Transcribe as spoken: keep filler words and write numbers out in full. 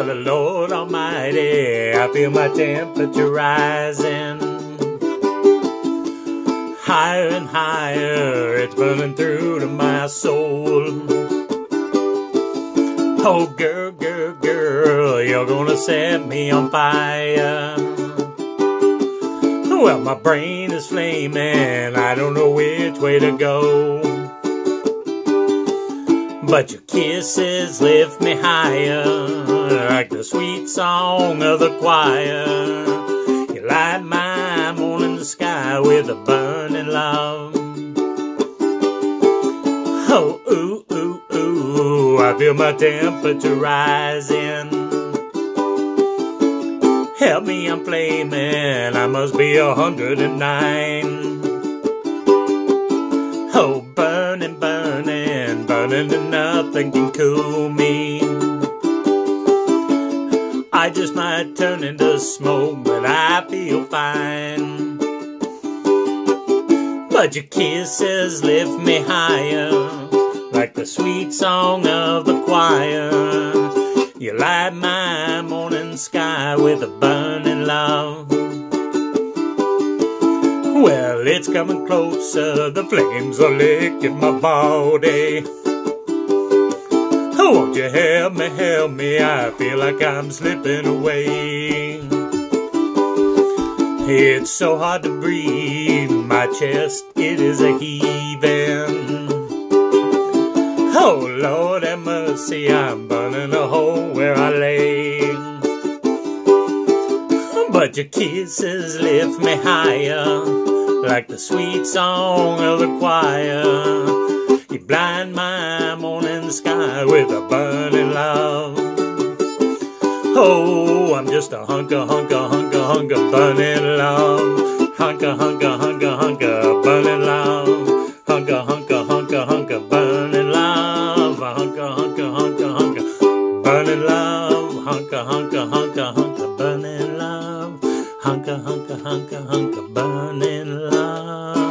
Well, the Lord Almighty, I feel my temperature rising. Higher and higher, it's burning through to my soul. Oh, girl, girl, girl, you're gonna set me on fire. Well, my brain is flaming, I don't know which way to go. But your kisses lift me higher, like the sweet song of the choir. You light my morning sky with a burning love. Oh, ooh, ooh, ooh, I feel my temperature rising. Help me, I'm flaming, I must be a hundred and nine. Oh, burning, burning, burning and nothing can cool me. I just might turn into smoke, but I feel fine. But your kisses lift me higher, like the sweet song of the choir. You light my morning sky with a burning love. Well, it's coming closer, the flames are licking my body. Oh, won't you help me, help me, I feel like I'm slipping away. It's so hard to breathe, my chest, it is a heaving. Oh, Lord have mercy, I'm burning a hole where I lay. But your kisses lift me higher, like the sweet song of the choir. You blind my morning sky with a burning love. Oh, I'm just a hunker, hunker, hunker, hunker, burning love. Hunker, hunker, hunker, hunker, burning love. Hunker, hunker, hunker, hunker, burning love. Hunker, hunker, hunker, hunker, burning love. Hunker, hunker, hunker, hunker, burning love. Hunker, hunker, hunker, hunker, burning love.